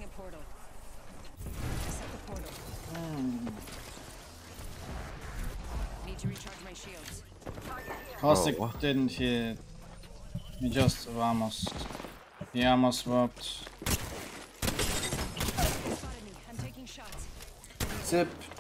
portal. I set the portal. Need to recharge my shields. Caustic Oh, what? didn't hit. He just almost. He almost swapped. They spotted me. I'm taking shots. Zip.